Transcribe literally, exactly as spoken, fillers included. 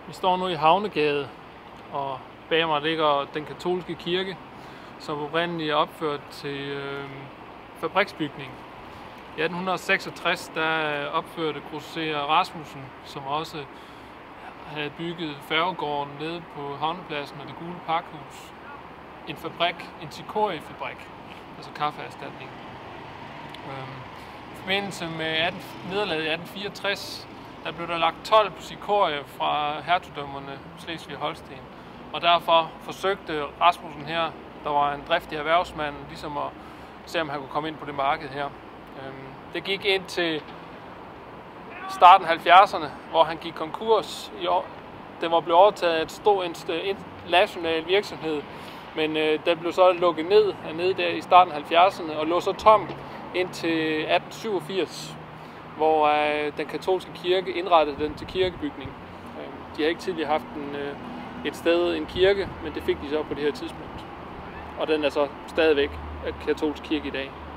Vi står nu i Havnegade, og bag mig ligger den katolske kirke, som oprindeligt er opført til øh, fabriksbygning. I atten seksogtres der opførte grosserer Rasmussen, som også havde bygget færgegården nede på havnepladsen og det gule pakhus, en fabrik, en cikorifabrik, altså kaffeerstatning. I forbindelse med nederlaget i atten fireogtres, der blev der lagt told på cikorie fra hertugdømmerne Slesvig-Holsten, og derfor forsøgte Rasmussen her, der var en driftig erhvervsmand, ligesom at se, om han kunne komme ind på det marked her. Det gik ind til starten af halvfjerdserne, hvor han gik konkurs. Den var blevet overtaget af et stor international virksomhed, men den blev så lukket ned nede der i starten af halvfjerdserne og lå så tom indtil atten syvogfirs, hvor den katolske kirke indrettede den til kirkebygning. De har ikke tidligere haft en, et sted, en kirke, men det fik de så på det her tidspunkt. Og den er så stadigvæk katolsk kirke i dag.